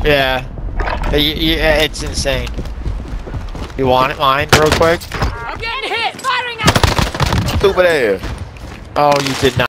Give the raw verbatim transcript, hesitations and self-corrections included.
Yeah. Yeah, it's insane. You want it, mine, real quick? I'm getting hit! Firing out! Stupid ass. Oh, you did not.